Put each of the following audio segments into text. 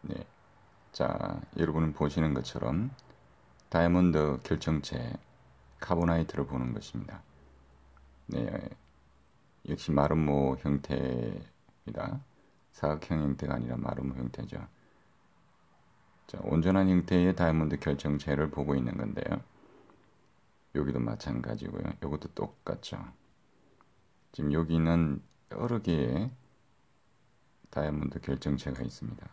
네. 자, 여러분은 보시는 것처럼 다이아몬드 결정체 카보나이트를 보는 것입니다. 네, 역시 마름모 형태입니다. 사각형 형태가 아니라 마름모 형태죠. 자, 온전한 형태의 다이아몬드 결정체를 보고 있는 건데요. 여기도 마찬가지고요. 이것도 똑같죠. 지금 여기는 여러 개의 다이아몬드 결정체가 있습니다.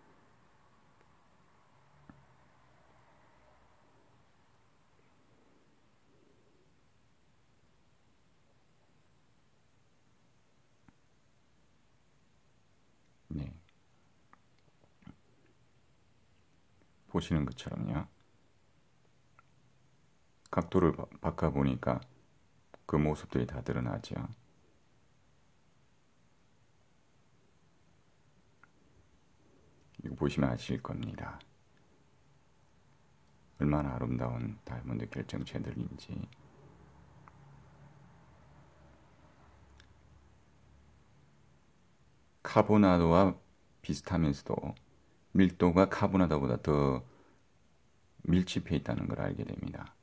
네. 보시는 것처럼요. 각도를 바꿔보니까 그 모습들이 다 드러나죠. 이거 보시면 아실 겁니다. 얼마나 아름다운 다이아몬드 결정체들인지. 카보나드와 비슷하면서도 밀도가 카보나드보다 더 밀집해 있다는 걸 알게 됩니다.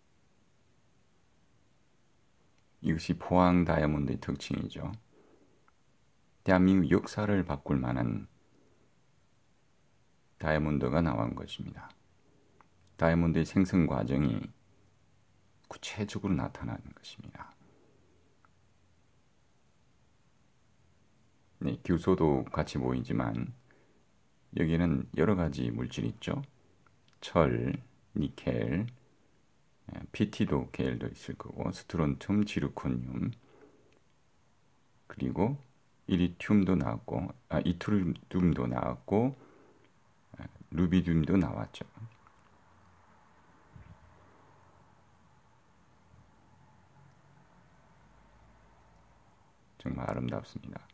이것이 포항 다이아몬드의 특징이죠. 대한민국 역사를 바꿀 만한 다이아몬드가 나온 것입니다. 다이아몬드의 생성 과정이 구체적으로 나타나는 것입니다. 네, 규소도 같이 보이지만 여기는 여러 가지 물질이 있죠. 철, 니켈, PT도 계열도 있을 거고 스트론튬, 지르코늄, 그리고 이리튬도 나왔고, 이트륨도 나왔고, 루비듐도 나왔죠. 정말 아름답습니다.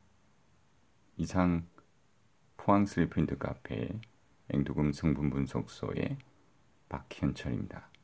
이상 포항 3프린트 카페 앵두금 성분 분석소의 박현철입니다.